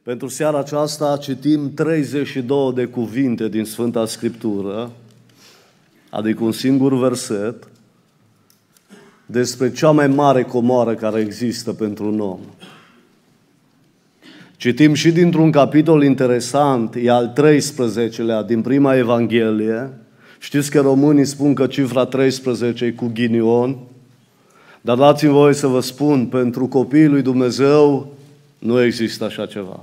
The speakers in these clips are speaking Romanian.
Pentru seara aceasta citim 32 de cuvinte din Sfânta Scriptură, adică un singur verset, despre cea mai mare comoară care există pentru un om. Citim și dintr-un capitol interesant, e al 13-lea din prima Evanghelie. Știți că românii spun că cifra 13 e cu ghinion, dar dați-mi voie să vă spun, pentru copiii lui Dumnezeu nu există așa ceva.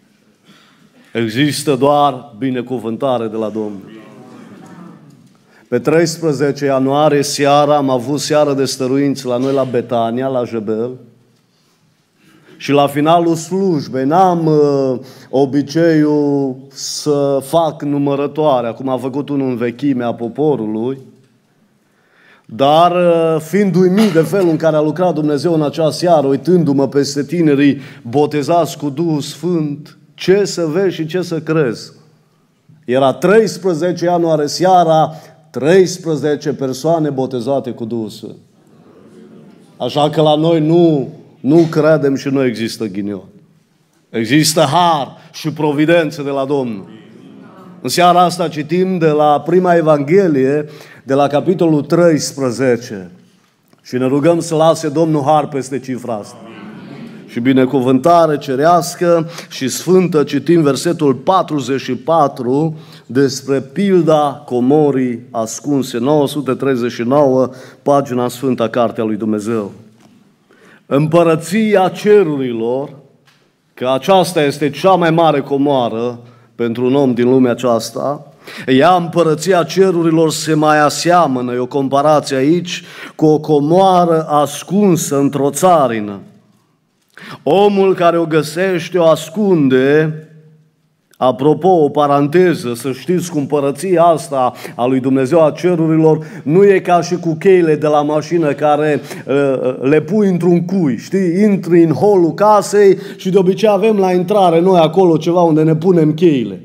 Există doar binecuvântare de la Domnul. Pe 13 ianuarie seara am avut seară de stăruinți la noi la Betania, la Jebel. Și la finalul slujbei n-am obiceiul să fac numărătoare, acum a făcut unul în vechimea poporului, dar fiind uimit de felul în care a lucrat Dumnezeu în acea seară, uitându-mă peste tinerii botezați cu Duhul Sfânt, ce să vezi și ce să crezi. Era 13 ianuarie seara, 13 persoane botezate cu Duhul Sfânt. Așa că la noi nu credem și nu există ghinion. Există har și providență de la Domnul. În seara asta citim de la prima Evanghelie, de la capitolul 13. Și ne rugăm să lase Domnul har peste cifra asta. Și binecuvântare cerească și sfântă citim versetul 44 despre pilda comorii ascunse, 939, pagina Sfânta Cartea lui Dumnezeu. Împărăția cerurilor, că aceasta este cea mai mare comoară pentru un om din lumea aceasta, ea, împărăția cerurilor, se mai aseamănă, e o comparație aici, cu o comoară ascunsă într-o țarină. Omul care o găsește o ascunde. Apropo, o paranteză, să știți că împărăția asta a lui Dumnezeu a cerurilor nu e ca și cu cheile de la mașină care le pui într-un cui, știi? Intri în holul casei și de obicei avem la intrare noi acolo ceva unde ne punem cheile.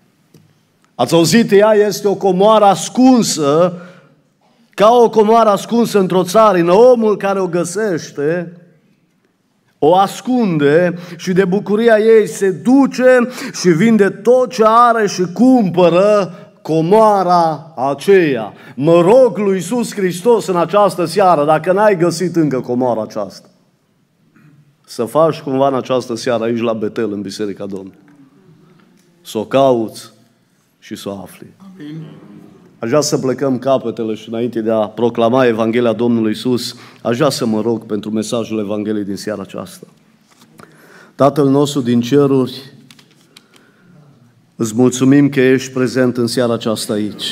Ați auzit? Ea este o comoară ascunsă, ca o comoară ascunsă într-o țarină. Omul care o găsește o ascunde și de bucuria ei se duce și vinde tot ce are și cumpără comoara aceea. Mă rog lui Iisus Hristos în această seară, dacă n-ai găsit încă comoara aceasta, să faci cumva în această seară aici la Betel, în Biserica Domnului. Să o cauți și să o afli. Amin. Aș vrea să plecăm capetele și înainte de a proclama Evanghelia Domnului Iisus, aș vrea să mă rog pentru mesajul Evangheliei din seara aceasta. Tatăl nostru din ceruri, îți mulțumim că ești prezent în seara aceasta aici.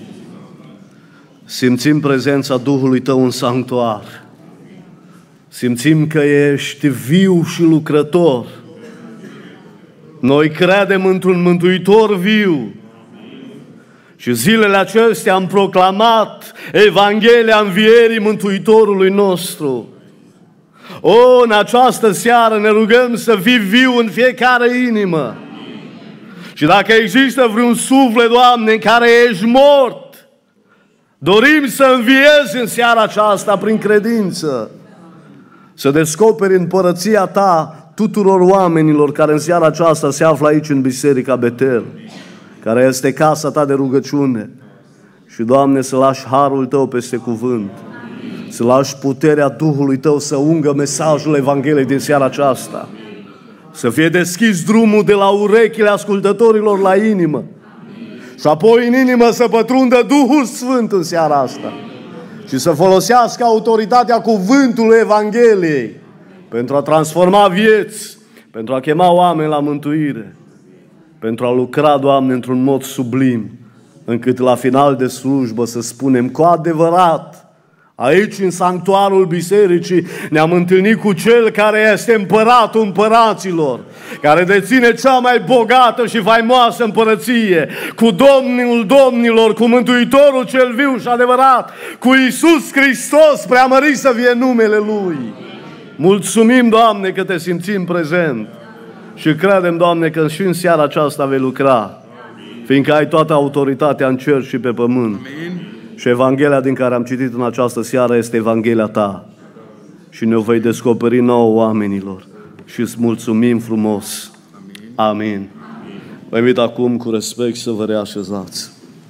Simțim prezența Duhului Tău în sanctuar. Simțim că ești viu și lucrător. Noi credem într-un Mântuitor viu. Și zilele acestea am proclamat Evanghelia învierii Mântuitorului nostru. În această seară ne rugăm să fii viu în fiecare inimă. Și dacă există vreun suflet, Doamne, în care ești mort, dorim să înviezi în seara aceasta prin credință. Să descoperi împărăția Ta tuturor oamenilor care în seara aceasta se află aici în Biserica Betel, care este casa Ta de rugăciune. Și, Doamne, să lași harul Tău peste cuvânt. Să lași puterea Duhului Tău să ungă mesajul Evangheliei din seara aceasta. Să fie deschis drumul de la urechile ascultătorilor la inimă. Și apoi în inimă să pătrundă Duhul Sfânt în seara asta. Și să folosească autoritatea cuvântului Evangheliei pentru a transforma vieți, pentru a chema oameni la mântuire, pentru a lucra, Doamne, într-un mod sublim, încât la final de slujbă să spunem cu adevărat, aici în sanctuarul bisericii ne-am întâlnit cu Cel care este împăratul împăraților, care deține cea mai bogată și faimoasă împărăție, cu Domnul domnilor, cu Mântuitorul cel viu și adevărat, cu Iisus Hristos, preamărit să fie numele Lui. Mulțumim, Doamne, că Te simțim prezent. Și credem, Doamne, că și în seara aceasta vei lucra, fiindcă ai toată autoritatea în cer și pe pământ. Amin. Și Evanghelia din care am citit în această seară este Evanghelia Ta. Și ne-o vei descoperi nouă oamenilor. Și îți mulțumim frumos. Amin. Amin. Vă invit acum cu respect să vă reașezați.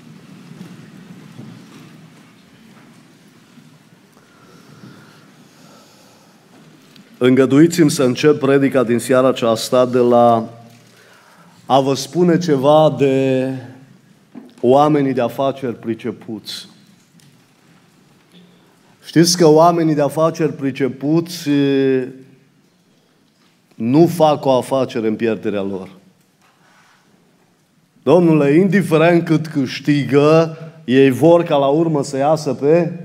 Îngăduiți-mi să încep predica din seara aceasta de la a vă spune ceva de oamenii de afaceri pricepuți. Știți că oamenii de afaceri pricepuți nu fac o afacere în pierderea lor. Domnule, indiferent cât câștigă, ei vor ca la urmă să iasă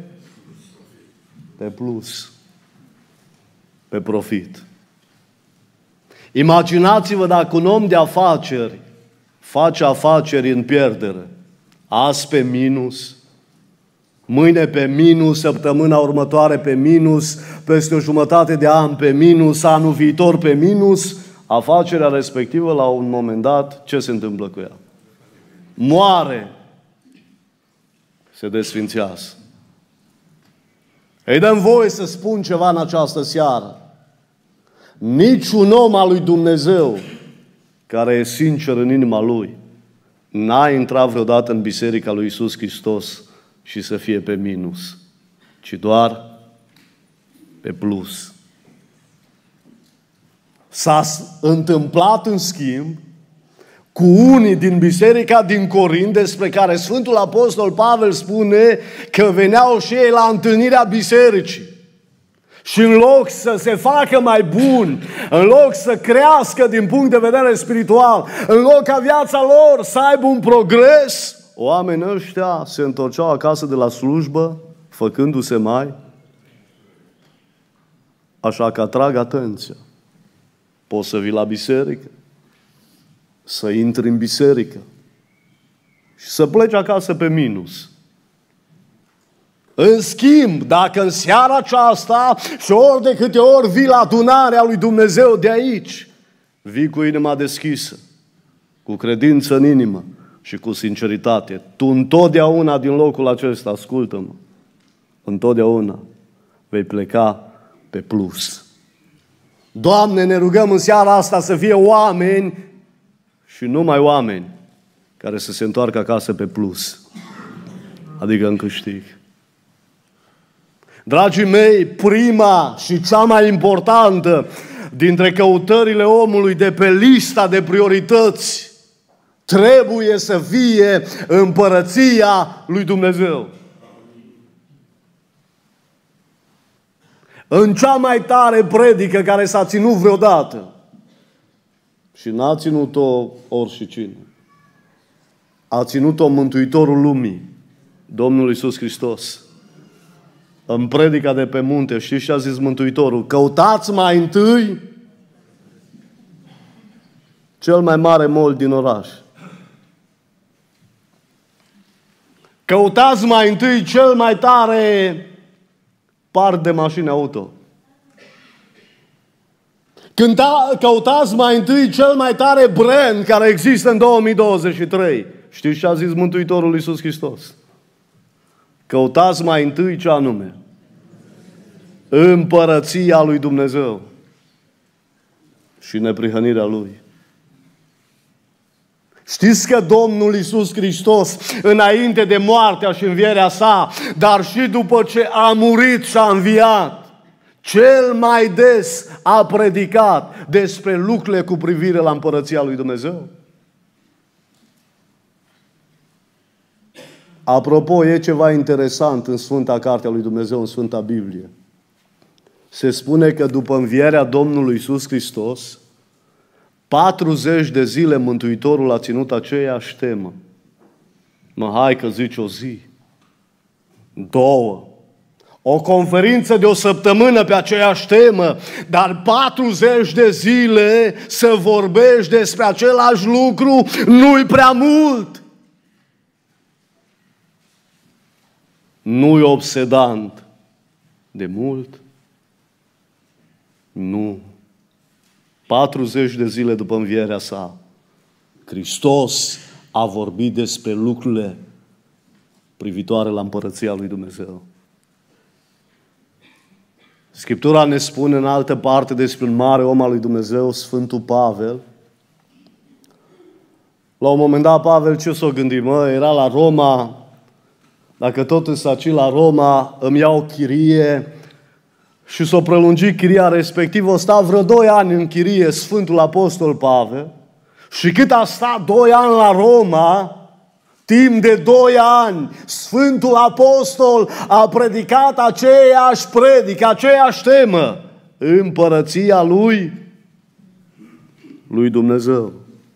pe plus, pe profit. Imaginați-vă dacă un om de afaceri face afaceri în pierdere, azi pe minus, mâine pe minus, săptămâna următoare pe minus, peste o jumătate de an pe minus, anul viitor pe minus, afacerea respectivă la un moment dat, ce se întâmplă cu ea? Moare. Se desfințează. Îi dăm voie să spun ceva în această seară. Niciun om al lui Dumnezeu care e sincer în inima lui n-a intrat vreodată în Biserica lui Iisus Hristos și să fie pe minus, ci doar pe plus. S-a întâmplat, în schimb, cu unii din biserica din Corint, despre care Sfântul Apostol Pavel spune că veneau și ei la întâlnirea bisericii. Și în loc să se facă mai bun, în loc să crească din punct de vedere spiritual, în loc ca viața lor să aibă un progres, oamenii ăștia se întorceau acasă de la slujbă, făcându-se mai. Așa că atrag atenția. Poți să vii la biserică, să intri în biserică și să pleci acasă pe minus. În schimb, dacă în seara aceasta și ori de câte ori vii la adunarea lui Dumnezeu de aici, vii cu inima deschisă, cu credință în inimă și cu sinceritate, tu întotdeauna din locul acesta, ascultă-mă, întotdeauna vei pleca pe plus. Doamne, ne rugăm în seara asta să fie oameni și numai oameni care să se întoarcă acasă pe plus, adică în câștig. Dragii mei, prima și cea mai importantă dintre căutările omului de pe lista de priorități trebuie să fie împărăția lui Dumnezeu. În cea mai tare predică care s-a ținut vreodată, și n-a ținut-o oricine, a ținut-o Mântuitorul lumii, Domnul Iisus Hristos. În predica de pe munte, știți ce a zis Mântuitorul? Căutați mai întâi cel mai mare mall din oraș. Căutați mai întâi cel mai tare parc de mașini auto. Căutați mai întâi cel mai tare brand care există în 2023. Știți ce a zis Mântuitorul Iisus Hristos? Căutați mai întâi ce anume? Împărăția lui Dumnezeu și neprihănirea Lui. Știți că Domnul Iisus Hristos, înainte de moartea și învierea sa, dar și după ce a murit și a înviat, cel mai des a predicat despre lucrurile cu privire la împărăția lui Dumnezeu? Apropo, e ceva interesant în Sfânta Cartea lui Dumnezeu, în Sfânta Biblie. Se spune că după învierea Domnului Iisus Hristos, 40 de zile Mântuitorul a ținut aceeași temă. Hai că zici o zi, 2, o conferință de o săptămână pe aceeași temă, dar 40 de zile să vorbești despre același lucru nu-i prea mult. Nu-i obsedant de mult? Nu. 40 de zile după învierea sa, Hristos a vorbit despre lucrurile privitoare la împărăția lui Dumnezeu. Scriptura ne spune în altă parte despre un mare om al lui Dumnezeu, Sfântul Pavel, La un moment dat, Pavel ce s-o gândi? Era la Roma, dacă tot îs aici la Roma, îmi iau chirie și s-o prelungi chiria respectivă. O sta vreo 2 ani în chirie Sfântul Apostol Pavel și cât a stat 2 ani la Roma, timp de 2 ani, Sfântul Apostol a predicat aceeași predică, aceeași temă, împărăția lui Dumnezeu.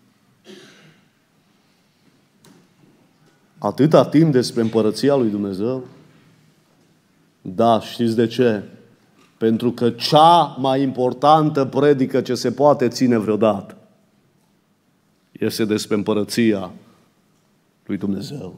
Atâta timp despre împărăția lui Dumnezeu? Da, știți de ce? Pentru că cea mai importantă predică ce se poate ține vreodată este despre împărăția lui Dumnezeu.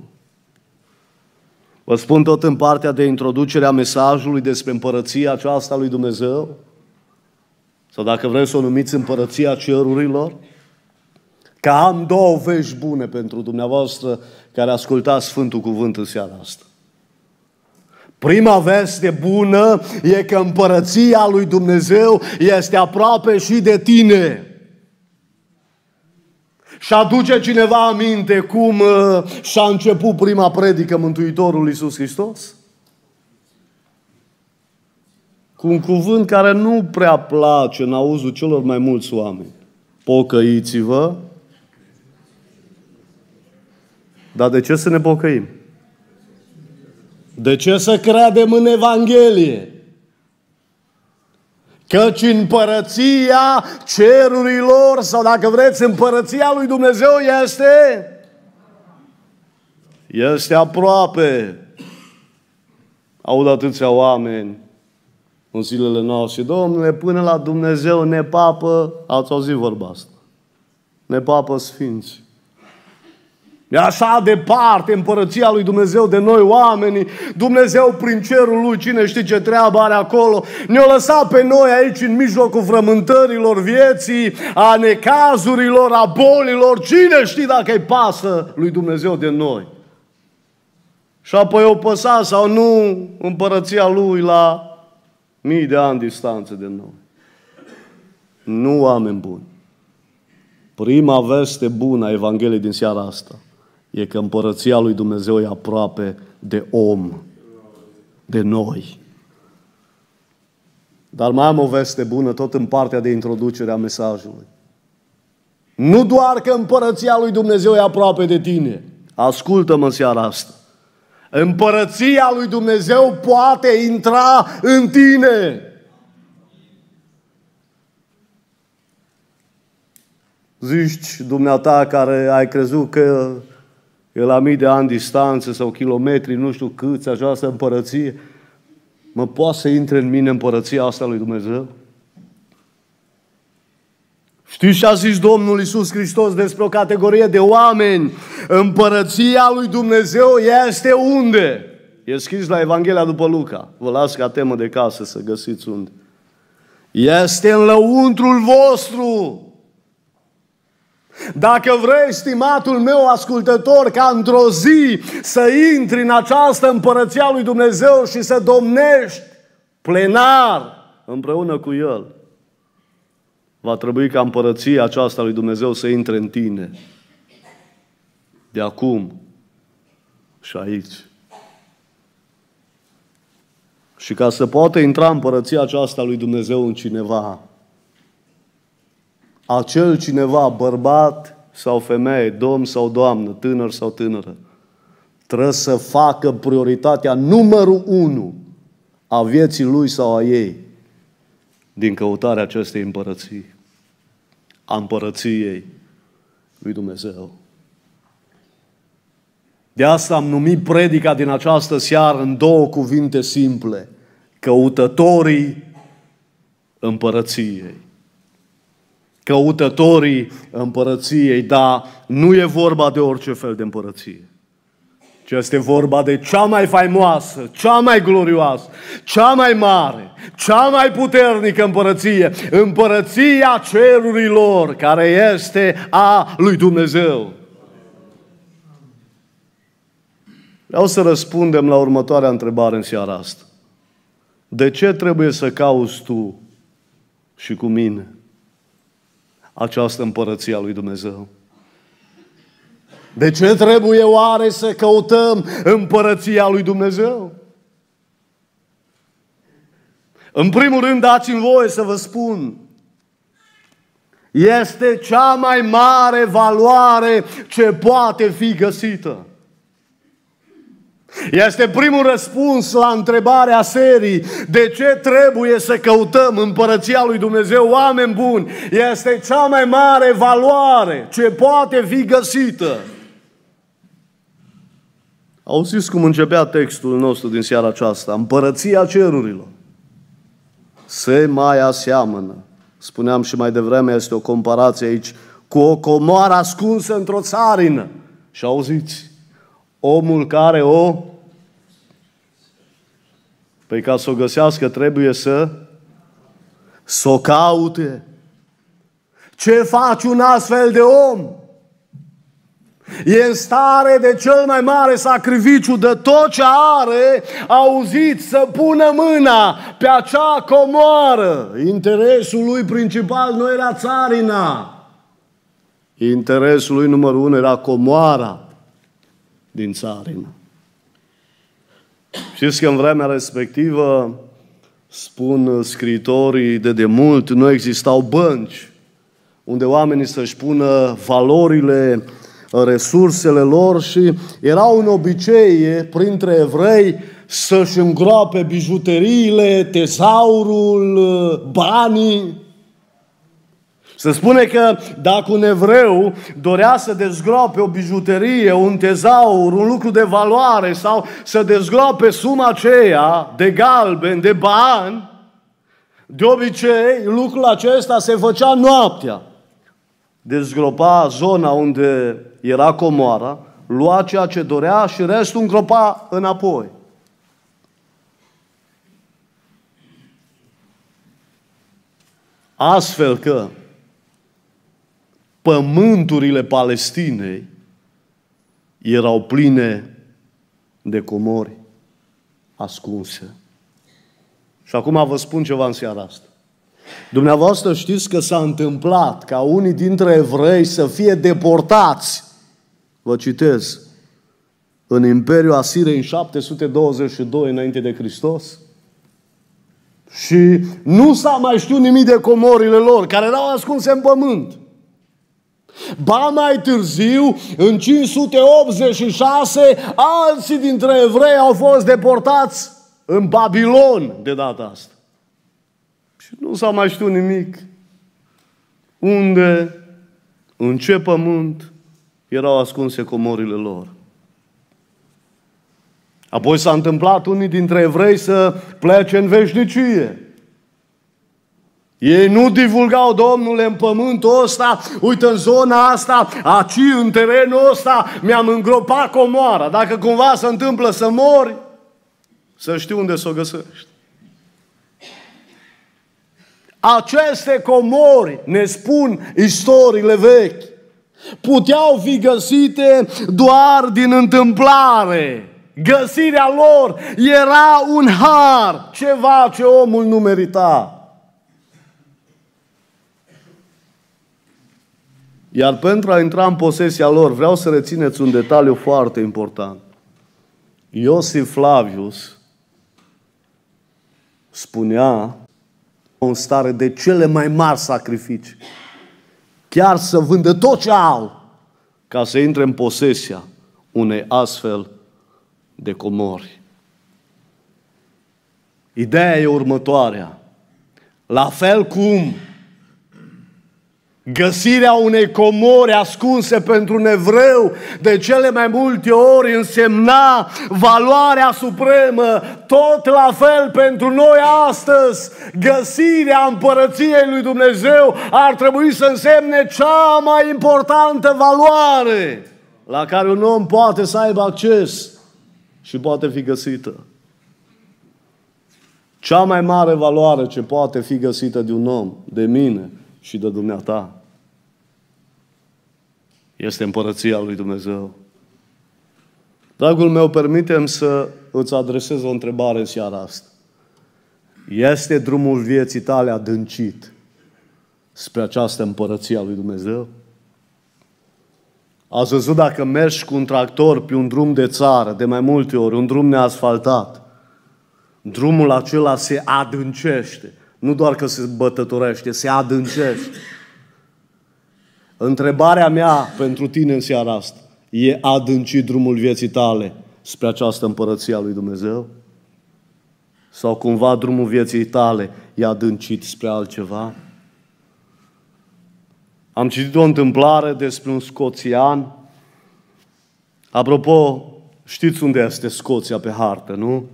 Vă spun tot în partea de introducere a mesajului despre împărăția aceasta lui Dumnezeu, sau dacă vreți să o numiți împărăția cerurilor, că am 2 vești bune pentru dumneavoastră care ascultați Sfântul Cuvânt în seara asta. Prima veste bună e că împărăția lui Dumnezeu este aproape și de tine. Și aduce cineva aminte cum și-a început prima predică Mântuitorul Iisus Hristos? Cu un cuvânt care nu prea place în auzul celor mai mulți oameni. Pocăiți-vă. Dar de ce să ne pocăim? De ce să credem în Evanghelie? Căci împărăția cerurilor, sau dacă vreți, împărăția lui Dumnezeu este aproape. Aud atâția oameni în zilele noastre: Domnule, până la Dumnezeu ne papă, ați auzit vorba asta, ne papă sfinți. E așa departe împărăția lui Dumnezeu de noi oamenii. Dumnezeu prin cerul Lui, cine știe ce treabă are acolo, ne-a lăsat pe noi aici în mijlocul frământărilor vieții, a necazurilor, a bolilor. Cine știe dacă îi pasă lui Dumnezeu de noi? Și apoi o păsa sau nu împărăția Lui la 1000 de ani distanță de noi. Nu, oameni buni. Prima veste bună a Evangheliei din seara asta e că împărăția lui Dumnezeu e aproape de om, de noi. Dar mai am o veste bună tot în partea de introducere a mesajului. Nu doar că împărăția lui Dumnezeu e aproape de tine. Ascultă-mă în seara asta. Împărăția lui Dumnezeu poate intra în tine. Zici dumneata care ai crezut că e la 1000 de ani distanță sau kilometri, nu știu câți, această împărăție, poate să intre în mine împărăția asta lui Dumnezeu? Știți ce a zis Domnul Iisus Hristos despre o categorie de oameni? Împărăția lui Dumnezeu este unde? E scris la Evanghelia după Luca. Vă las ca temă de casă să găsiți unde. Este în lăuntrul vostru. Dacă vrei, stimatul meu ascultător, ca într-o zi să intri în această împărăția lui Dumnezeu și să domnești plenar împreună cu El, va trebui ca împărăția aceasta lui Dumnezeu să intre în tine. De acum și aici. Și ca să poată intra împărăția aceasta lui Dumnezeu în cineva, acel cineva, bărbat sau femeie, domn sau doamnă, tânăr sau tânără, trebuie să facă prioritatea numărul 1 a vieții lui sau a ei din căutarea acestei împărății, a împărăției lui Dumnezeu. De asta am numit predica din această seară în 2 cuvinte simple: căutătorii împărăției. Căutătorii împărăției, dar nu e vorba de orice fel de împărăție, ci este vorba de cea mai faimoasă, cea mai glorioasă, cea mai mare, cea mai puternică împărăție, împărăția cerurilor, care este a lui Dumnezeu. Vreau să răspundem la următoarea întrebare în seara asta. De ce trebuie să cauți tu și cu mine această împărăție a lui Dumnezeu? De ce trebuie oare să căutăm împărăția lui Dumnezeu? În primul rând, dați-mi voie să vă spun, este cea mai mare valoare ce poate fi găsită. Este primul răspuns la întrebarea serii: de ce trebuie să căutăm împărăția lui Dumnezeu, oameni buni? Este cea mai mare valoare ce poate fi găsită. Auziți cum începea textul nostru din seara aceasta: împărăția cerurilor se mai aseamănă. Spuneam și mai devreme, este o comparație aici cu o comoară ascunsă într-o țarină. Și auziți, omul care păi ca să o găsească trebuie să o caute. Ce face un astfel de om? E în stare de cel mai mare sacrificiu, de tot ce are, auziți, să pună mâna pe acea comoară. Interesul lui principal nu era țarina. Interesul lui numărul 1 era comoara din țarină. Știți că în vremea respectivă, spun scriitorii, de demult nu existau bănci unde oamenii să-și pună valorile, resursele lor, și era un obicei printre evrei să-și îngroape bijuteriile, tezaurul, banii. Se spune că dacă un evreu dorea să dezgroape o bijuterie, un tezaur, un lucru de valoare, sau să dezgroape suma aceea de galben, de bani, de obicei lucrul acesta se făcea noaptea. Dezgropa zona unde era comoara, lua ceea ce dorea și restul îngropa înapoi. Astfel că pământurile Palestinei erau pline de comori ascunse. Și acum vă spun ceva în seara asta. Dumneavoastră știți că s-a întâmplat ca unii dintre evrei să fie deportați, vă citez, în Imperiul Asiriei în 722 înainte de Hristos? Și nu s-a mai știut nimic de comorile lor, care erau ascunse în pământ. Ba mai târziu, în 586, alții dintre evrei au fost deportați în Babilon de data asta. Și nu s-a mai știut nimic. Unde, în ce pământ erau ascunse comorile lor. Apoi s-a întâmplat unii dintre evrei să plece în veșnicie. Ei nu divulgau, Domnule, în pământul ăsta, uite, în zona asta, aici, în terenul ăsta, mi-am îngropat comoara. Dacă cumva se întâmplă să mori, să știi unde să o găsești. Aceste comori, ne spun istoriile vechi, puteau fi găsite doar din întâmplare. Găsirea lor era un har, ceva ce omul nu merita. Iar pentru a intra în posesia lor, vreau să rețineți un detaliu foarte important. Iosif Flavius spunea în stare de cele mai mari sacrificii, chiar să vândă tot ce au ca să intre în posesia unei astfel de comori. Ideea e următoarea. La fel cum găsirea unei comori ascunse pentru un evreu de cele mai multe ori însemna valoarea supremă, tot la fel pentru noi astăzi, găsirea împărăției lui Dumnezeu ar trebui să însemne cea mai importantă valoare la care un om poate să aibă acces și poate fi găsită. Cea mai mare valoare ce poate fi găsită de un om, de mine și de dumneata, este împărăția lui Dumnezeu. Dragul meu, permite-mi să îți adresez o întrebare în seara asta. Este drumul vieții tale adâncit spre această împărăție a lui Dumnezeu? Ați văzut dacă mergi cu un tractor pe un drum de țară, de mai multe ori, un drum neasfaltat, drumul acela se adâncește. Nu doar că se bătătorește, se adâncește. Întrebarea mea pentru tine în seara asta: e adâncit drumul vieții tale spre această împărăție a lui Dumnezeu? Sau cumva drumul vieții tale e adâncit spre altceva? Am citit o întâmplare despre un scoțian. Apropo, știți unde este Scoția pe hartă, nu?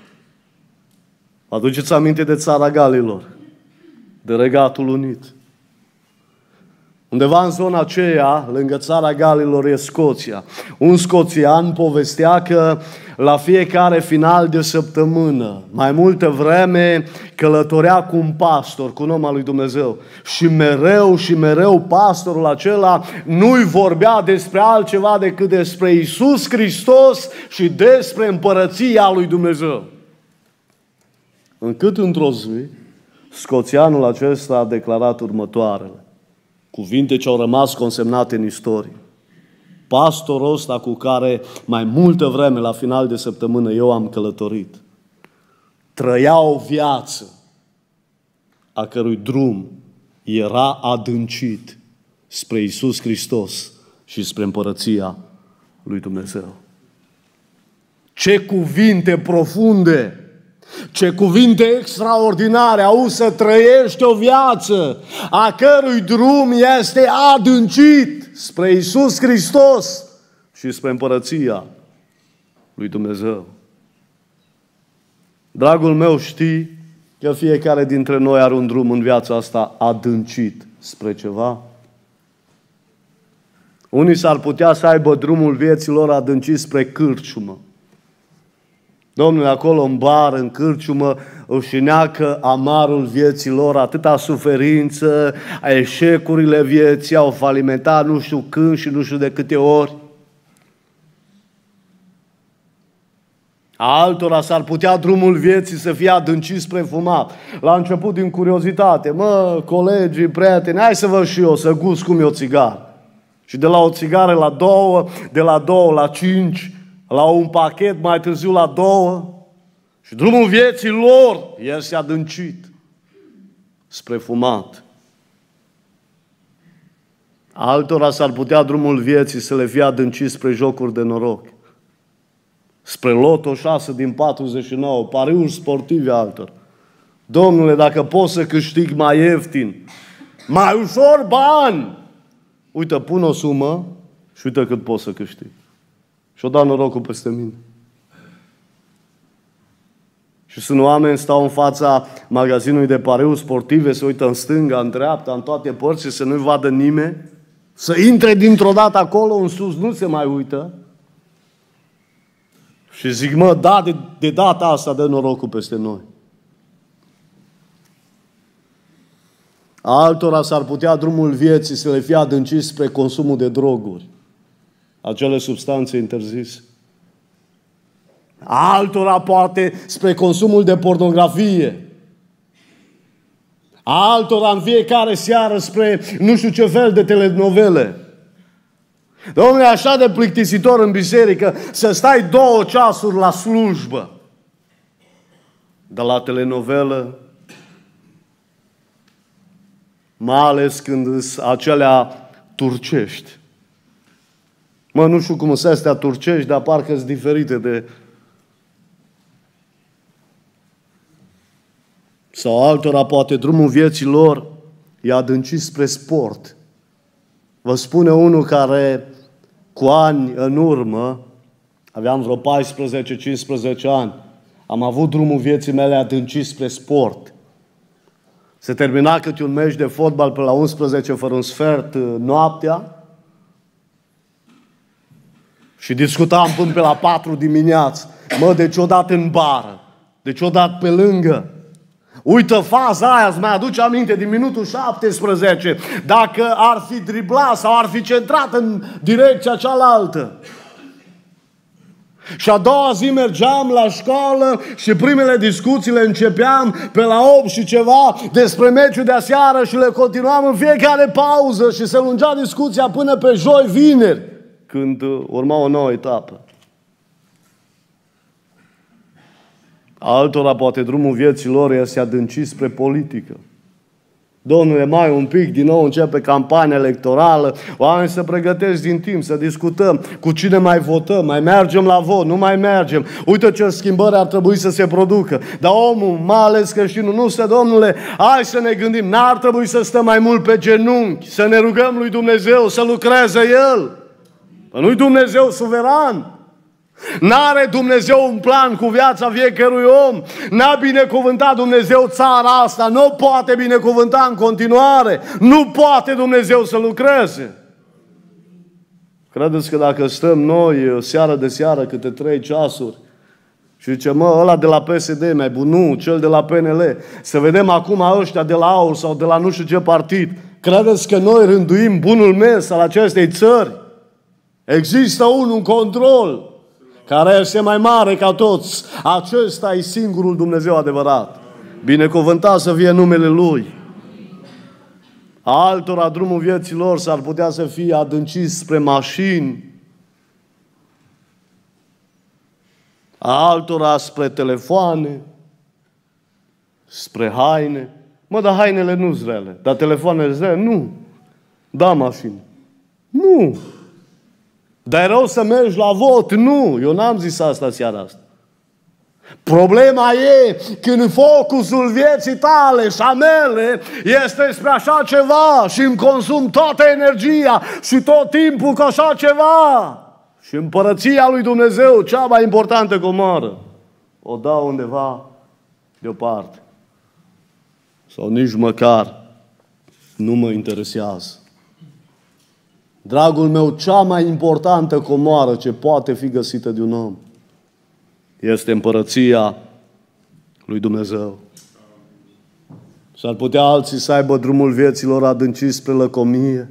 Aduceți aminte de țara Galilor, de Regatul Unit. Undeva în zona aceea, lângă țara Galilor, e Scoția. Un scoțian povestea că la fiecare final de săptămână, mai multă vreme, călătorea cu un pastor, cu un om al lui Dumnezeu. Și mereu pastorul acela nu-i vorbea despre altceva decât despre Iisus Hristos și despre împărăția lui Dumnezeu. Încât într-o zi, scoțianul acesta a declarat următoarele cuvinte ce au rămas consemnate în istorie. Pastorul ăsta cu care mai multă vreme, la final de săptămână, eu am călătorit, trăia o viață a cărui drum era adâncit spre Iisus Hristos și spre împărăția lui Dumnezeu. Ce cuvinte profunde! Ce cuvinte extraordinare! Auzi, să trăiești o viață a cărui drum este adâncit spre Iisus Hristos și spre împărăția lui Dumnezeu. Dragul meu, știi că fiecare dintre noi are un drum în viața asta adâncit spre ceva? Unii s-ar putea să aibă drumul vieții lor adâncit spre cârciumă. Domnule, acolo în bar, în cârciumă, își neacă amarul vieții lor, atâta suferință, eșecurile vieții, au falimentat nu știu când și nu știu de câte ori. A altora s-ar putea drumul vieții să fie adâncit spre fumat. La început din curiozitate, colegii, prieteni, hai să văd și eu, să gust cum e o țigară. Și de la o țigară la două, de la două la 5, la un pachet, mai târziu la 2, și drumul vieții lor este adâncit spre fumat. Altora s-ar putea drumul vieții să le fie adâncit spre jocuri de noroc, spre loto 6 din 49, pariuri sportive altor. Domnule, dacă poți să câștigi mai ieftin, mai ușor bani, uite, pun o sumă și uite cât poți să câștigi. Și-o dau norocul peste mine. Și sunt oameni stau în fața magazinului de pariuri sportive, se uită în stânga, în dreapta, în toate părțile, să nu-i vadă nimeni, să intre dintr-o dată acolo, în sus, nu se mai uită. Și zic, de data asta dă norocul peste noi. Altora s-ar putea drumul vieții să le fie adâncit spre consumul de droguri, acele substanțe interzise. Altora poate spre consumul de pornografie. Altora în fiecare seară spre nu știu ce fel de telenovele. Dom'le, așa de plictisitor în biserică să stai 2 ceasuri la slujbă. Dar la telenovelă, mai ales când sunt acelea turcești. Nu știu cum sunt astea turcești, dar parcă sunt diferite de... Sau altora, poate drumul vieții lor e adâncit spre sport. Vă spune unul care cu ani în urmă, aveam vreo 14-15 ani, am avut drumul vieții mele adâncit spre sport. Se termina câte un meci de fotbal pe la 11 fără un sfert noaptea și discutam până pe la 4 dimineața. Deci o dat în bară, deci o dat pe lângă. Uită faza aia, îți mai aduce aminte, din minutul 17, dacă ar fi driblat sau ar fi centrat în direcția cealaltă. Și a doua zi mergeam la școală și primele discuții le începeam pe la 8 și ceva despre meciul de aseară și le continuam în fiecare pauză și se lungea discuția până pe joi, vineri. când urma o nouă etapă. Altora poate drumul vieții lor este adâncit spre politică. Domnule, mai un pic, din nou începe campania electorală, oamenii se pregătesc din timp, să discutăm cu cine mai votăm, mai mergem la vot, nu mai mergem, uite ce schimbări ar trebui să se producă. Dar omul, mai ales creștinul, nu stă, domnule, hai să ne gândim, n-ar trebui să stăm mai mult pe genunchi, să ne rugăm lui Dumnezeu să lucreze El. Nu-i Dumnezeu suveran. N-are Dumnezeu un plan cu viața fiecărui om. N-a binecuvântat Dumnezeu țara asta. Nu poate binecuvânta în continuare. Nu poate Dumnezeu să lucreze. Credeți că dacă stăm noi seară de seară câte 3 ceasuri și zicem, ăla de la PSD e mai bun, nu, cel de la PNL, să vedem acum ăștia de la AUR sau de la nu știu ce partid, credeți că noi rânduim bunul mers al acestei țări? Există un control care este mai mare ca toți. Acesta e singurul Dumnezeu adevărat. Binecuvântat să fie numele Lui. Altora drumul vieții lor s-ar putea să fie adâncit spre mașini, altora spre telefoane, spre haine. Dar hainele nu-s rele. Dar telefoanele sunt rele? Nu. Da, mașini. Nu. Dar e rău să mergi la vot? Nu. Eu n-am zis asta seara asta. Problema e când focusul vieții tale și a mele este spre așa ceva și îmi consum toată energia și tot timpul cu așa ceva. Și împărăția lui Dumnezeu, cea mai importantă comoară, o dau undeva deoparte. Sau nici măcar nu mă interesează. Dragul meu, cea mai importantă comoară ce poate fi găsită de un om este împărăția lui Dumnezeu. S-ar putea alții să aibă drumul vieților adâncit spre lăcomie.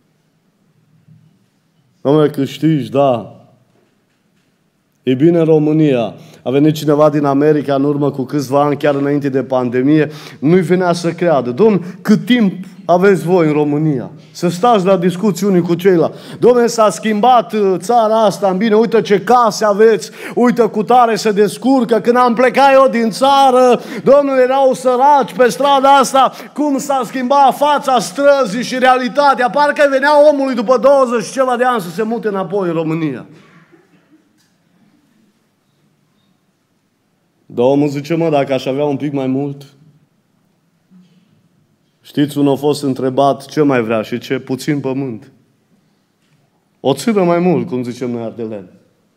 Dom'le, câștigi, da. E bine în România. A venit cineva din America în urmă cu câțiva ani, chiar înainte de pandemie, nu-i venea să creadă. Dom'le, cât timp aveți voi în România? Să stați la discuții unii cu ceilalți. Dom'le, s-a schimbat țara asta în bine, uite ce case aveți, uite cu tare se descurcă. Când am plecat eu din țară, domnule, erau săraci pe strada asta, cum s-a schimbat fața străzii și realitatea. Parcă venea omului după 20 și ceva de ani să se mute înapoi în România. Dar omul zice, dacă aș avea un pic mai mult. Știți, unul a fost întrebat ce mai vrea și ce? Puțin pământ. O țină mai mult, cum zicem noi ardeleni.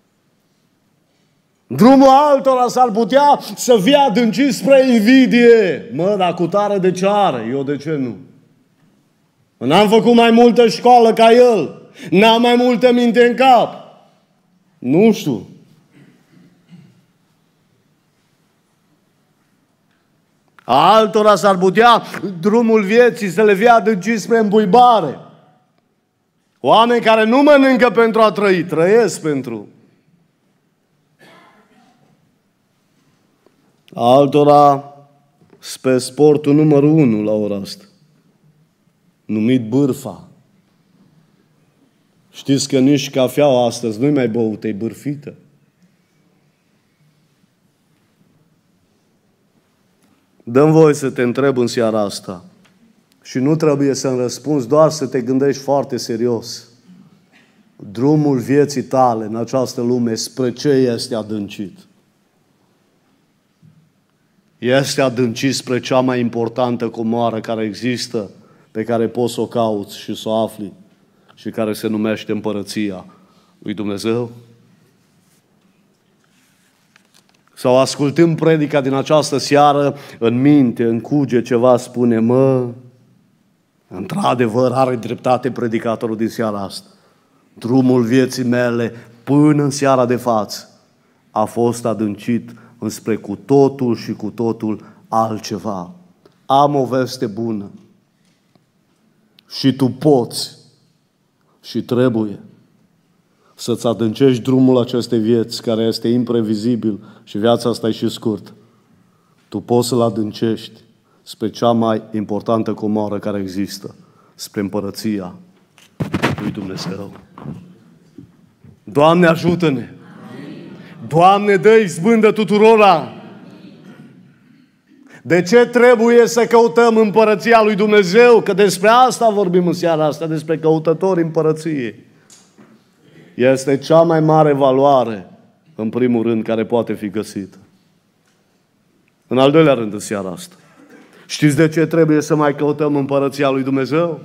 Drumul altora s-ar putea să fie adâncit spre invidie. Dar cu tare de ce are? Eu de ce nu? N-am făcut mai multă școală ca el. N-am mai multă minte în cap. Nu știu. Altora s-ar putea drumul vieții să le fie adâncit spre îmbuibare. Oameni care nu mănâncă pentru a trăi, trăiesc pentru. Altora spre sportul numărul 1 la ora asta, numit bârfa. Știți că nici cafeaua astăzi nu-i mai băută, e bârfită. Dă-mi voie să te întreb în seara asta și nu trebuie să-mi răspunzi, doar să te gândești foarte serios. Drumul vieții tale în această lume spre ce este adâncit? Este adâncit spre cea mai importantă comoară care există, pe care poți să o cauți și să o afli și care se numește împărăția lui Dumnezeu? Sau ascultând predica din această seară, în minte, în cuge, ceva spune, într-adevăr are dreptate predicatorul din seara asta. Drumul vieții mele până în seara de față a fost adâncit înspre cu totul și cu totul altceva. Am o veste bună. Și tu poți și trebuie să-ți adâncești drumul acestei vieți, care este imprevizibil și viața asta e și scurtă. Tu poți să-l adâncești spre cea mai importantă comoară care există, spre împărăția lui Dumnezeu. Doamne, ajută-ne! Doamne, dă izbândă tuturora! De ce trebuie să căutăm împărăția lui Dumnezeu? Că despre asta vorbim în seara asta, despre căutători împărăției. Este cea mai mare valoare, în primul rând, care poate fi găsită. În al doilea rând, în seara asta. Știți de ce trebuie să mai căutăm împărăția lui Dumnezeu?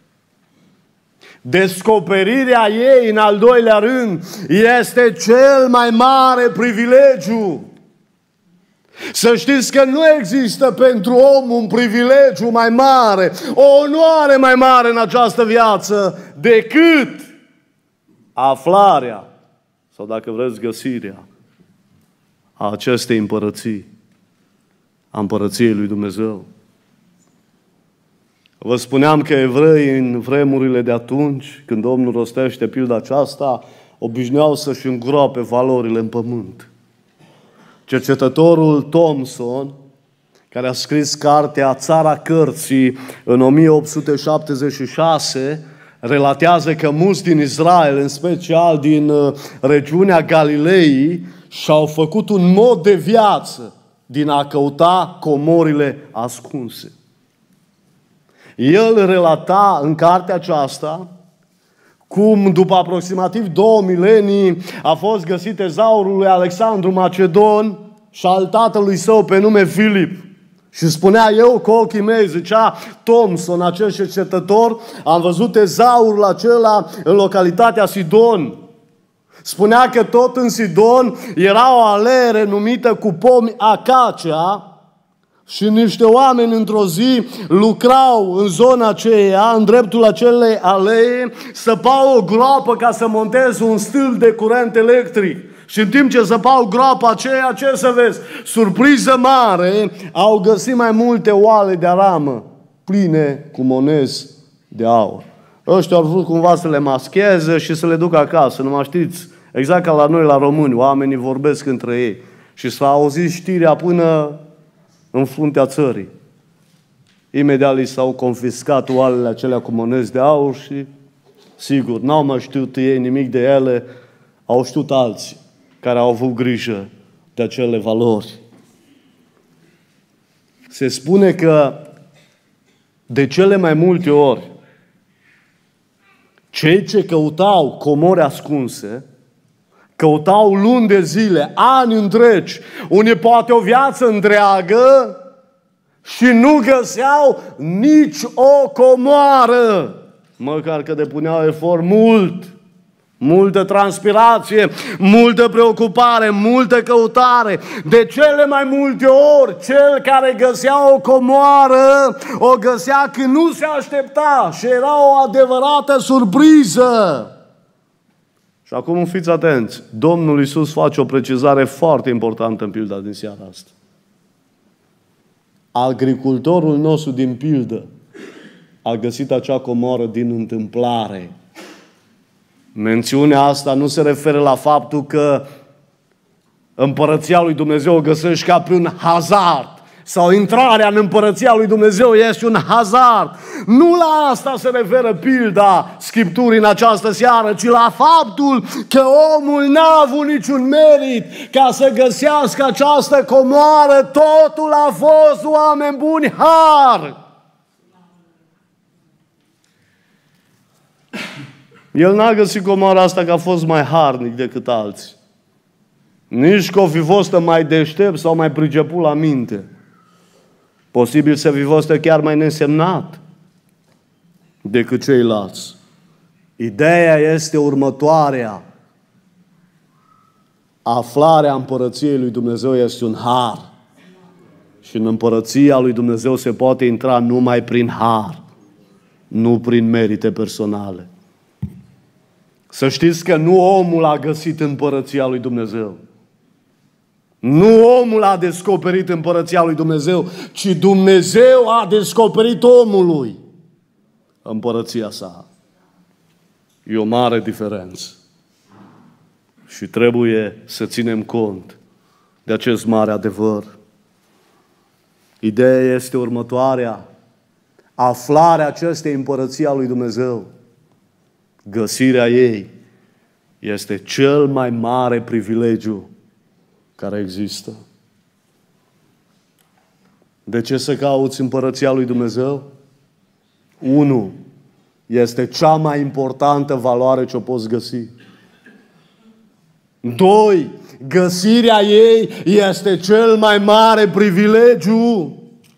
Descoperirea ei, în al doilea rând, este cel mai mare privilegiu. Să știți că nu există pentru om un privilegiu mai mare, o onoare mai mare în această viață decât aflarea, sau dacă vreți găsirea, a acestei împărății, a împărăției lui Dumnezeu. Vă spuneam că evreii în vremurile de atunci, când Domnul rostește pilda aceasta, obișnuiau să-și îngroape valorile în pământ. Cercetătorul Thomson, care a scris cartea Țara Cărții în 1876, relatează că mulți din Israel, în special din regiunea Galilei, și-au făcut un mod de viață din a căuta comorile ascunse. El relata în cartea aceasta cum după aproximativ 2 milenii a fost găsit tezaurul lui Alexandru Macedon și al tatălui său pe nume Filip. Și spunea: eu cu ochii mei, zicea Thomson, acel cercetător, am văzut tezaurul acela în localitatea Sidon. Spunea că tot în Sidon era o alere numită cu pomi Acacea și niște oameni într-o zi lucrau în zona aceea, în dreptul acelei alee, săpau o groapă ca să monteze un stâlp de curent electric. Și în timp ce săpau groapa aceea, ce să vezi? Surpriză mare, au găsit mai multe oale de aramă pline cu monezi de aur. Ăștia au vrut cumva să le mascheze și să le ducă acasă, nu mai știți? Exact ca la noi, la români, oamenii vorbesc între ei. Și s-a auzit știrea până în fruntea țării. Imediat li s-au confiscat oalele acelea cu monezi de aur și, sigur, n-au mai știut ei nimic de ele, au știut alții care au avut grijă de acele valori. Se spune că de cele mai multe ori cei ce căutau comori ascunse căutau luni de zile, ani întregi, unii poate o viață întreagă și nu găseau nici o comoară. Măcar că depuneau efort mult, multă transpirație, multă preocupare, multă căutare. De cele mai multe ori, cel care găsea o comoară, o găsea când nu se aștepta și era o adevărată surpriză. Și acum fiți atenți, Domnul Iisus face o precizare foarte importantă în pilda din seara asta. Agricultorul nostru din pildă a găsit acea comoară din întâmplare. Mențiunea asta nu se referă la faptul că împărăția lui Dumnezeu o găsești ca prin hazard. Sau intrarea în împărăția lui Dumnezeu este un hazard. Nu la asta se referă pilda Scripturii în această seară, ci la faptul că omul n-a avut niciun merit ca să găsească această comoară. Totul a fost, oameni buni, har. El n-a găsit comoara asta că a fost mai harnic decât alții. Nici că o fi fost mai deștept sau mai priceput la minte. Posibil să fi fost chiar mai nesemnat decât ceilalți. Ideea este următoarea. Aflarea împărăției lui Dumnezeu este un har. Și în împărăția lui Dumnezeu se poate intra numai prin har, nu prin merite personale. Să știți că nu omul a găsit împărăția lui Dumnezeu. Nu omul a descoperit împărăția lui Dumnezeu, ci Dumnezeu a descoperit omului împărăția sa. E o mare diferență. Și trebuie să ținem cont de acest mare adevăr. Ideea este următoarea. Aflarea acestei împărății a lui Dumnezeu, găsirea ei, este cel mai mare privilegiu care există. De ce să cauți împărăția lui Dumnezeu? 1. Este cea mai importantă valoare ce o poți găsi. 2. Găsirea ei este cel mai mare privilegiu.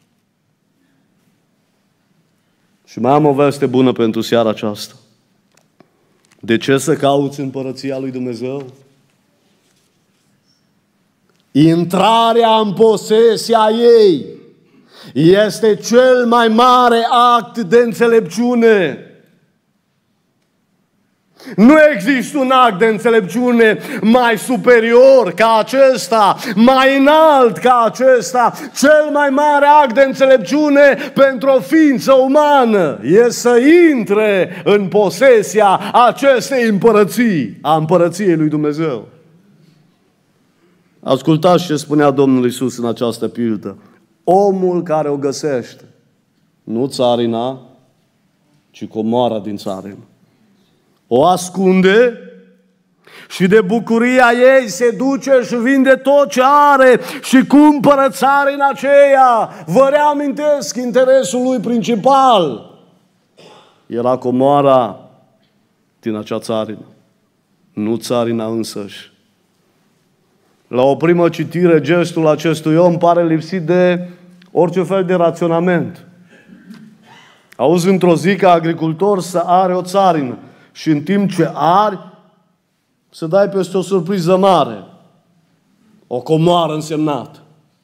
Și mai am o veste bună pentru seara aceasta. De ce să cauți împărăția lui Dumnezeu? Intrarea în posesia ei este cel mai mare act de înțelepciune. Nu există un act de înțelepciune mai superior ca acesta, mai înalt ca acesta. Cel mai mare act de înțelepciune pentru o ființă umană e să intre în posesia acestei împărății, a împărăției lui Dumnezeu. Ascultați ce spunea Domnul Iisus în această pildă. Omul care o găsește, nu țarina, ci comoara din țarină, o ascunde și de bucuria ei se duce și vinde tot ce are și cumpără țarina aceea. Vă reamintesc, interesul lui principal era comoara din acea țarină, nu țarina însăși. La o primă citire, gestul acestui om pare lipsit de orice fel de raționament. Auzi într-o zi ca agricultor să are o țarină și în timp ce are, să dai peste o surpriză mare. O comoară însemnată.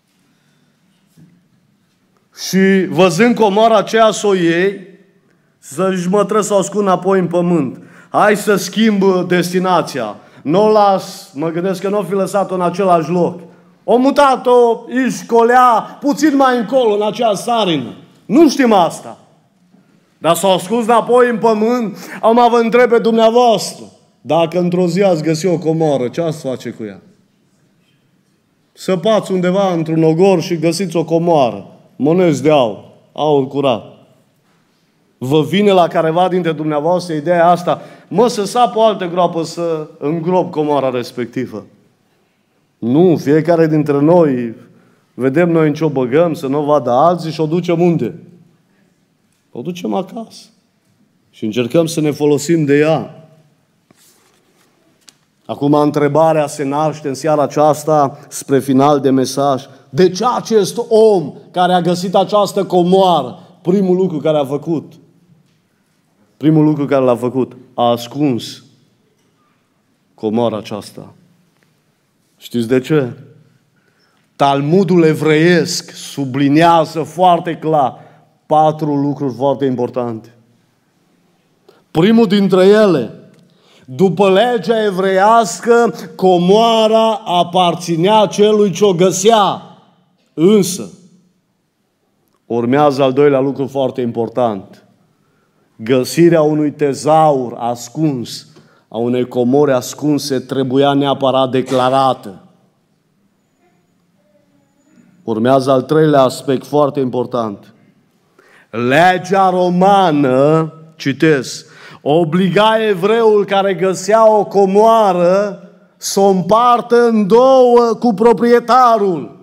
Și văzând comoara aceea să o iei, să-și mătră să o ascund înapoi în pământ. Hai să schimb destinația. Nu o las, mă gândesc că nu o fi lăsat-o în același loc. O mutat-o, își colea puțin mai încolo în acea țarină. Nu știm asta. Dar s-au ascuns înapoi în pământ. Acum vă întreb pe dumneavoastră. Dacă într-o zi ați găsi o comoră, ce ați face cu ea? Săpați undeva într-un ogor și găsiți o comoară. Monezi de aur curat. Vă vine la careva dintre dumneavoastră ideea asta? Să sap o altă groapă să îngrop comoara respectivă. Nu, fiecare dintre noi vedem noi în ce o băgăm, să nu o vadă alții și o ducem unde? O ducem acasă. Și încercăm să ne folosim de ea. Acum întrebarea se naște în seara aceasta spre final de mesaj. De ce acest om care a găsit această comoară, primul lucru care a făcut? Primul lucru care l-a făcut, a ascuns comoara aceasta. Știți de ce? Talmudul evreiesc subliniază foarte clar 4 lucruri foarte importante. Primul dintre ele, după legea evreiască, comoara aparținea celui ce o găsea. Însă, urmează al doilea lucru foarte important. Găsirea unui tezaur ascuns, a unei comori ascunse, trebuia neapărat declarată. Urmează al treilea aspect foarte important. Legea romană, citesc, obliga evreul care găsea o comoară să o împartă în 2 cu proprietarul.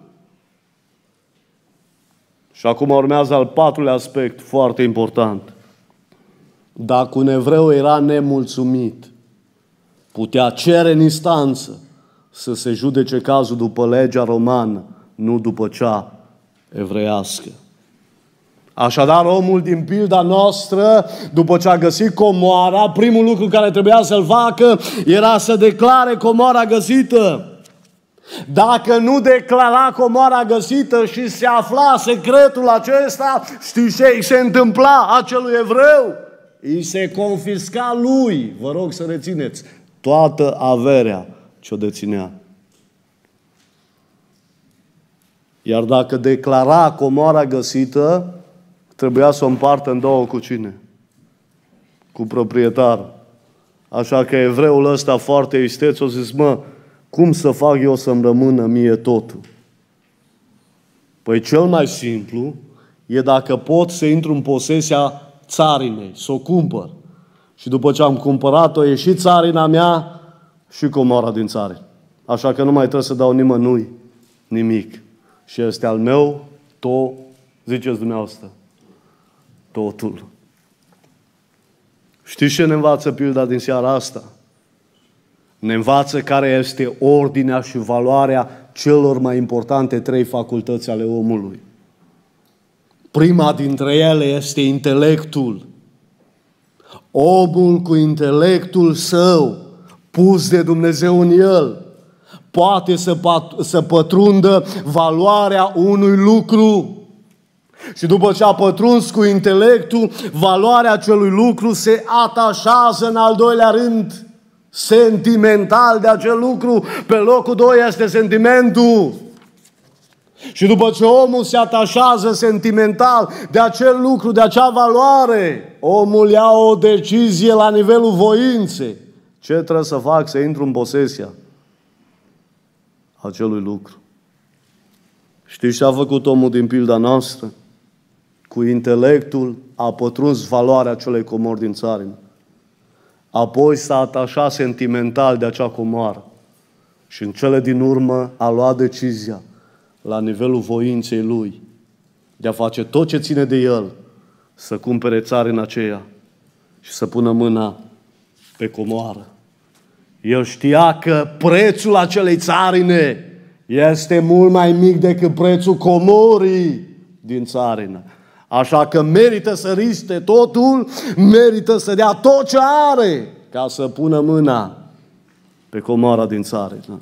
Și acum urmează al 4-lea aspect foarte important. Dacă un evreu era nemulțumit, putea cere în instanță să se judece cazul după legea romană, nu după cea evreiască. Așadar, omul din pilda noastră, după ce a găsit comoara, primul lucru care trebuia să-l facă era să declare comoara găsită. Dacă nu declara comoara găsită și se afla secretul acesta, știți ce îi se întâmpla acelui evreu? Îi se confisca lui, vă rog să rețineți, toată averea ce o deținea. Iar dacă declara comoara găsită, trebuia să o împartă în 2 cu cine? Cu proprietarul. Așa că evreul ăsta foarte isteț o zis, cum să fac eu să-mi rămână mie totul? Păi cel mai simplu e dacă pot să intru în posesia țarinei, să o cumpăr. Și după ce am cumpărat-o, e și țarina mea, și comoara din țară. Așa că nu mai trebuie să dau nimănui nimic. Și este al meu, ziceți dumneavoastră, totul. Știți ce ne învață pilda din seara asta? Ne învață care este ordinea și valoarea celor mai importante 3 facultăți ale omului. Prima dintre ele este intelectul. Omul cu intelectul său, pus de Dumnezeu în el, poate să pătrundă valoarea unui lucru. Și după ce a pătruns cu intelectul, valoarea acelui lucru se atașează în al doilea rând, sentimental de acel lucru. Pe locul 2 este sentimentul. Și după ce omul se atașează sentimental de acel lucru, de acea valoare, omul ia o decizie la nivelul voinței. Ce trebuie să fac? Să intru în posesia acelui lucru. Știți ce a făcut omul din pilda noastră? Cu intelectul a pătruns valoarea acelei comori din țarină. Apoi s-a atașat sentimental de acea comoară. Și în cele din urmă a luat decizia la nivelul voinței lui de a face tot ce ține de el, să cumpere țarina aceea și să pună mâna pe comoară. El știa că prețul acelei țarine este mult mai mic decât prețul comorii din țarină. Așa că merită să riște totul, merită să dea tot ce are ca să pună mâna pe comoara din țarină.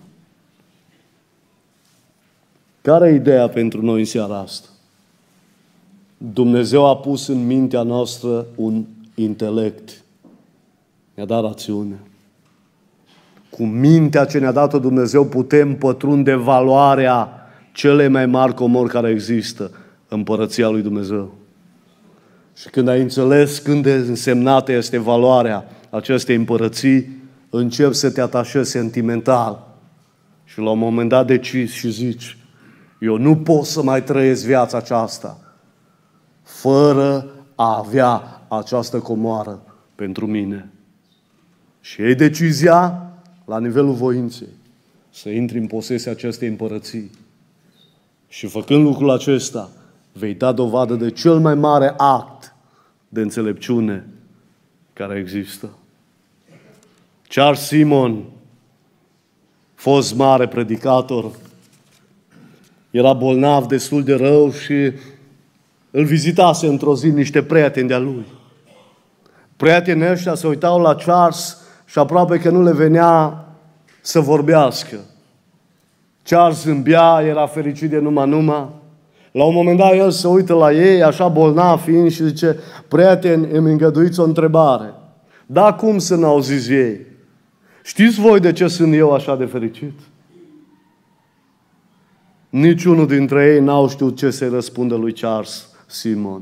Care e ideea pentru noi în seara asta? Dumnezeu a pus în mintea noastră un intelect. Ne-a dat rațiune. Cu mintea ce ne-a dat-o Dumnezeu putem pătrunde valoarea cele mai mari comori care există, împărăția lui Dumnezeu. Și când ai înțeles cât de însemnată este valoarea acestei împărății, începi să te atașezi sentimental. Și la un moment dat decizi și zici: eu nu pot să mai trăiesc viața aceasta fără a avea această comoară pentru mine. Și iei decizia la nivelul voinței să intri în posesia acestei împărății. Și făcând lucrul acesta, vei da dovadă de cel mai mare act de înțelepciune care există. Charles Simon, fost mare predicator, era bolnav destul de rău și îl vizitase într-o zi niște prieteni de-a lui. Prietenii ăștia se uitau la Charles și aproape că nu le venea să vorbească. Charles zâmbea, era fericit de numai. La un moment dat el se uită la ei, așa bolnav fiind, și zice: prieteni, îmi îngăduiți o întrebare. Da, cum să n-auziți ei? Știți voi de ce sunt eu așa de fericit? Niciunul dintre ei n-au știut ce să-i răspundă lui Charles Simon.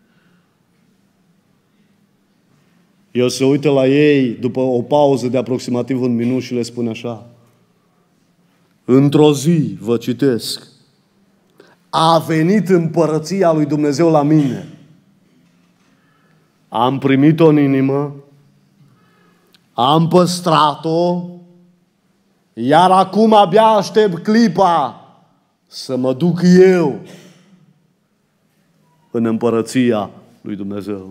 El se uită la ei după o pauză de aproximativ 1 minut și le spune așa: într-o zi, vă citesc, a venit împărăția lui Dumnezeu la mine. Am primit-o în inimă, am păstrat-o, iar acum abia aștept clipa să mă duc eu în împărăția lui Dumnezeu.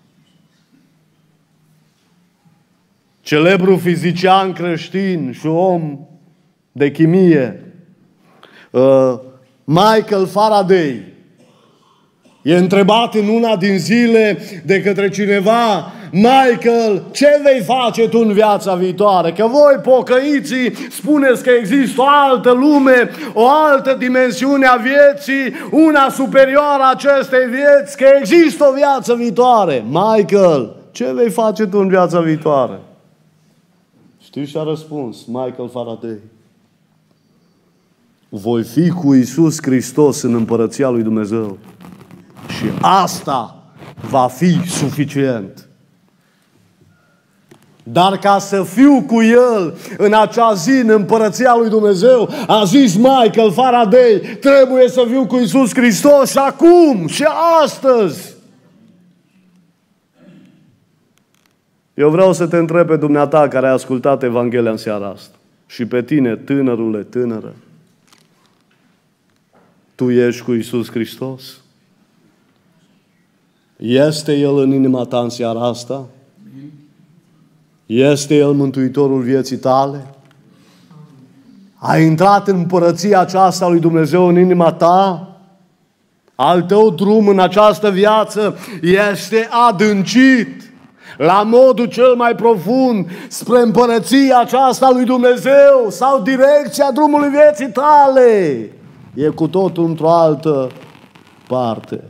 Celebrul fizician creștin și om de chimie, Michael Faraday, e întrebat în una din zile de către cineva: Michael, ce vei face tu în viața viitoare? Că voi, pocăiții, spuneți că există o altă lume, o altă dimensiune a vieții, una superioară acestei vieți, că există o viață viitoare. Michael, ce vei face tu în viața viitoare? Știți ce a răspuns Michael Faraday? Voi fi cu Iisus Hristos în împărăția lui Dumnezeu. Și asta va fi suficient. Dar ca să fiu cu El în acea zi în împărăția lui Dumnezeu, a zis Michael Faraday, trebuie să fiu cu Iisus Hristos și acum, și astăzi. Eu vreau să te întreb pe dumneata care ai ascultat Evanghelia în seara asta și pe tine, tânărule, tânără. Tu ești cu Iisus Hristos? Este El în inima ta în seara asta? Este El Mântuitorul vieții tale? Ai intrat în împărăția aceasta lui Dumnezeu în inima ta? Al tău drum în această viață este adâncit la modul cel mai profund spre împărăția aceasta lui Dumnezeu sau direcția drumului vieții tale e cu totul într-o altă parte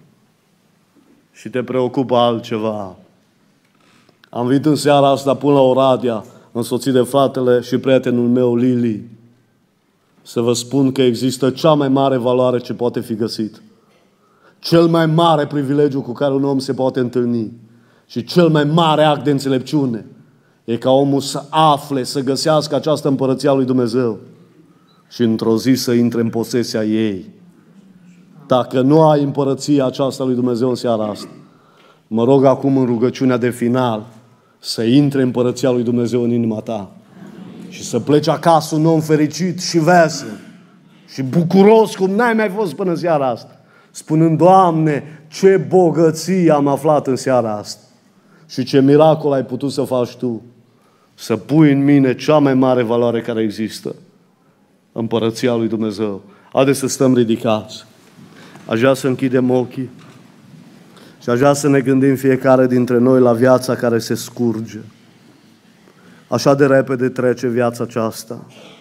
și te preocupă altceva. Am venit în seara asta până la Oradea, însoțit de fratele și prietenul meu, Lili, să vă spun că există cea mai mare valoare ce poate fi găsit. Cel mai mare privilegiu cu care un om se poate întâlni și cel mai mare act de înțelepciune e ca omul să afle, să găsească această împărăția lui Dumnezeu și într-o zi să intre în posesia ei. Dacă nu ai împărăția aceasta lui Dumnezeu în seara asta, mă rog acum în rugăciunea de final să intre împărăția lui Dumnezeu în inima ta și să pleci acasă un om fericit și vesel și bucuros cum n-ai mai fost până în seara asta, spunând: Doamne, ce bogăție am aflat în seara asta și ce miracol ai putut să faci Tu, să pui în mine cea mai mare valoare care există, împărăția lui Dumnezeu. Haideți să stăm ridicați. Aș vrea să închidem ochii și aș vrea să ne gândim fiecare dintre noi la viața care se scurge. Așa de repede trece viața aceasta.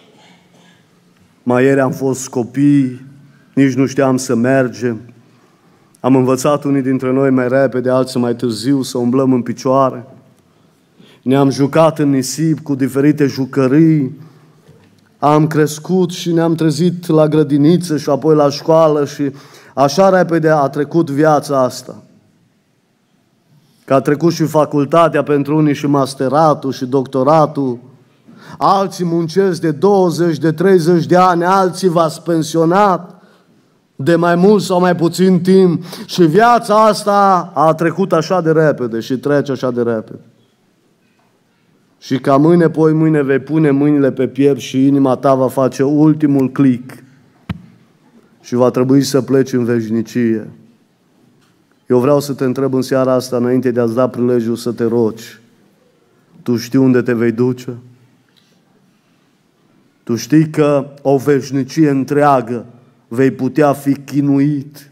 Mai ieri am fost copii, nici nu știam să mergem. Am învățat unii dintre noi mai repede, alții mai târziu să umblăm în picioare. Ne-am jucat în nisip cu diferite jucării. Am crescut și ne-am trezit la grădiniță și apoi la școală și așa repede a trecut viața asta. Că a trecut și facultatea pentru unii și masteratul și doctoratul. Alții muncesc de 20, de 30 de ani, alții v-ați pensionat de mai mult sau mai puțin timp și viața asta a trecut așa de repede și trece așa de repede. Și ca mâine, poi mâine vei pune mâinile pe piept și inima ta va face ultimul click și va trebui să pleci în veșnicie. Eu vreau să te întreb în seara asta, înainte de a-ți da prilejul să te rogi. Tu știi unde te vei duce? Tu știi că o veșnicie întreagă vei putea fi chinuit.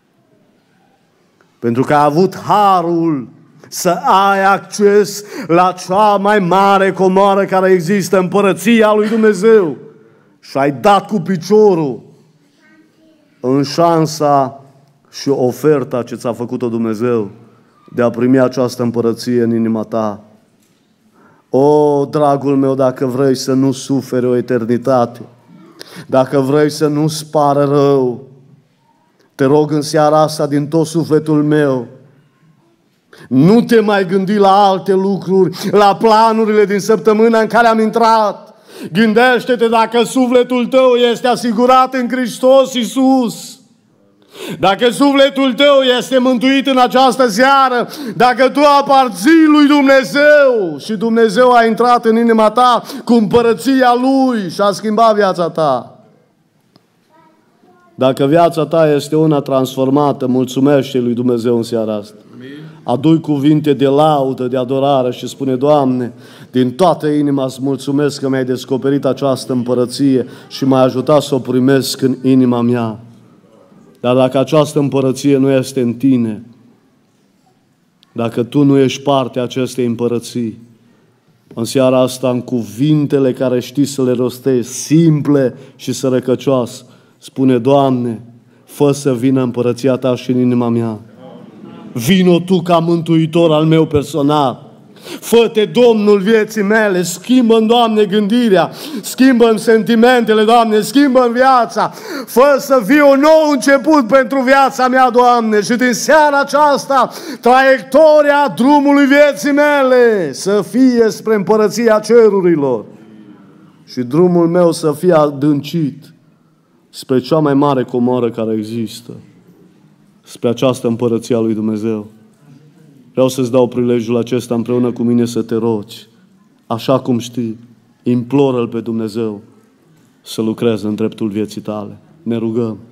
Pentru că ai avut harul să ai acces la cea mai mare comoară care există, împărăția lui Dumnezeu. Și ai dat cu piciorul în șansa și oferta ce ți-a făcut-o Dumnezeu de a primi această împărăție în inima ta. O, dragul meu, dacă vrei să nu suferi o eternitate, dacă vrei să nu-ți pară rău, te rog în seara asta din tot sufletul meu, nu te mai gândi la alte lucruri, la planurile din săptămâna în care am intrat. Gândește-te dacă sufletul tău este asigurat în Hristos Iisus. Dacă sufletul tău este mântuit în această seară, dacă tu aparții lui Dumnezeu și Dumnezeu a intrat în inima ta cu împărăția Lui și a schimbat viața ta. Dacă viața ta este una transformată, mulțumește lui Dumnezeu în seara asta. Adu-i cuvinte de laudă, de adorare și spune: Doamne, din toată inima îți mulțumesc că mi-ai descoperit această împărăție și m-ai ajutat să o primesc în inima mea. Dar dacă această împărăție nu este în tine, dacă tu nu ești parte a acestei împărății, în seara asta, în cuvintele care știi să le rostești, simple și sărăcăcioase, spune: Doamne, fă să vină împărăția Ta și în inima mea. Vino Tu ca mântuitor al meu personal. Fă-te Domnul vieții mele, schimbă-mi, Doamne, gândirea, schimbă-mi sentimentele, Doamne, schimbă-mi viața, fă să fie un nou început pentru viața mea, Doamne, și din seara aceasta, traiectoria drumului vieții mele să fie spre împărăția cerurilor și drumul meu să fie adâncit spre cea mai mare comoară care există, spre această împărăție a lui Dumnezeu. Vreau să-ți dau prilejul acesta împreună cu mine să te rogi. Așa cum știi, imploră-L pe Dumnezeu să lucreze în dreptul vieții tale. Ne rugăm.